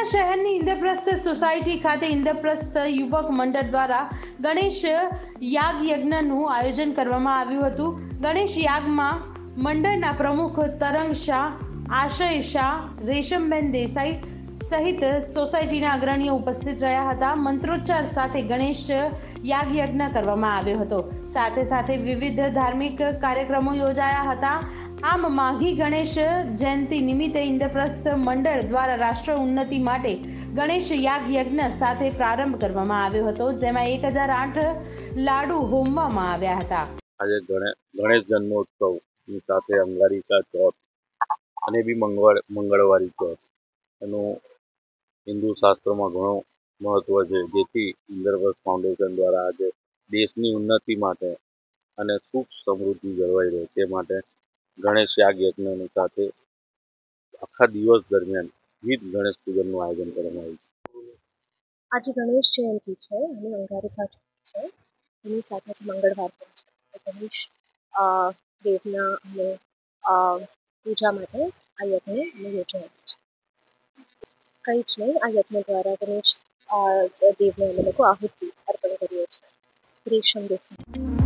શહેરની ઇન્દ્રપ્રસ્થ સોસાયટી ખાતે ઇન્દ્રપ્રસ્થ યુવક મંડળ દ્વારા ગણેશ યાગ યજ્ઞનું આયોજન કરવામાં આવ્યું હતું. ગણેશ યાગમાં મંડળના પ્રમુખ તરંગ શાહ, આશય શાહ, રેશમબેન દેસાઈ સહિત સોસાયટીના અગ્રણીઓ ઉપસ્થિત રહ્યા હતા. મંત્રોચ્ચાર સાથે ગણેશ યાગ યજ્ઞ કરવામાં આવ્યો હતો. સાથે સાથે વિવિધ ધાર્મિક કાર્યક્રમો યોજાયા હતા. આમ માઘી ગણેશ જયંતિ નિમિત્તે ઇન્દ્રપ્રસ્થ મંડળ દ્વારા રાષ્ટ્ર ઉન્નતિ માટે ગણેશ યાગ યજ્ઞ સાથે પ્રારંભ કરવામાં આવ્યો હતો, જેમાં 1008 લાડુ હોમવામાં આવ્યા હતા. આજે ગણેશ જન્મોત્સવની સાથે અંગારિકા ચોથ અને બી મંગળવારી ચોથ એનું હિન્દુ શાસ્ત્રોમાં ઘણું મહત્વ છે, જેથી ઇન્દ્રપ્રસ્થ ફાઉન્ડેશન દ્વારા આજે દેશની ઉન્નતિ માટે અને સુખ સમૃદ્ધિ જળવાઈ રહે તે માટે ગણેશ યાગ યજ્ઞની સાથે આખા દિવસ દરમિયાન વિવિધ ગણેશ પૂજનનું આયોજન કરવામાં આવ્યું છે. આજે ગણેશ જયંતિ છે અને અંગારિકા ચોથ છે, એની સાથે જ મંગળવાર પણ છે. ગણેશ દેવના અને પૂજા માટે આ યજ્ઞ અમે યોજાયેલું છે. કંઈ જ નહીં, આ યજ્ઞ દ્વારા ગણેશ દેવને અમે લોકો આહુતિ અર્પણ કરીએ છીએ. રેશમ દેસાઈ.